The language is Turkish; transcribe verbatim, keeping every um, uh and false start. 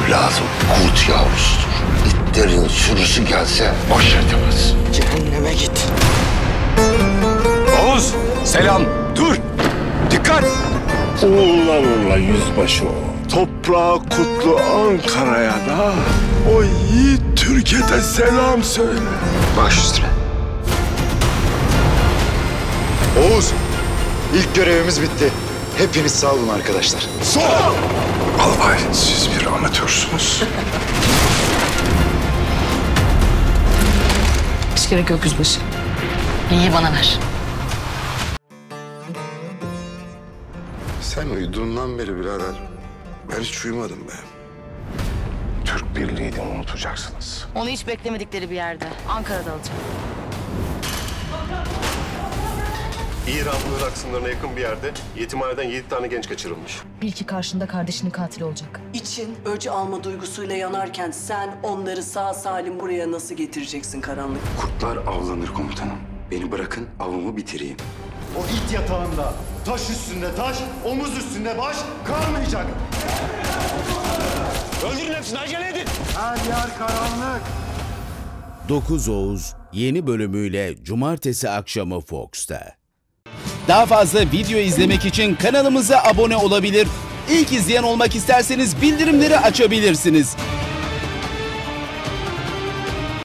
Evladım kurt yavrusudur. İtlerin sürüsü gelse baş edemez. Cehenneme git. Oğuz, selam. Dur. Dikkat. Uğurlar uğurlar yüzbaşı o. Toprağı kutlu Ankara'ya da o yiğit Türkiye'de selam söyle. Baş üstüne. Oğuz, ilk görevimiz bitti. Hepiniz sağ olun arkadaşlar. Sol! Albay, siz bir amatörsünüz. Hiç gerek yok yüzbaşı. İyi bana ver. Sen uyuduğundan beri birader ben hiç uyumadım be. Türk Birliği'ni unutacaksınız. Onu hiç beklemedikleri bir yerde. Ankara'da alacağım. İran-Irak sınırına yakın bir yerde yetimhaneden yedi tane genç kaçırılmış. Bil ki karşında kardeşinin katili olacak. İçin öcü alma duygusuyla yanarken sen onları sağ salim buraya nasıl getireceksin karanlık? Kurtlar avlanır komutanım. Beni bırakın, avımı bitireyim. O it yatağında taş üstünde taş, omuz üstünde baş kalmayacak. Öldürün hepsini, acele edin. Her yer karanlık. dokuz Oğuz yeni bölümüyle cumartesi akşamı Fox'ta. Daha fazla video izlemek için kanalımıza abone olabilir, İlk izleyen olmak isterseniz bildirimleri açabilirsiniz.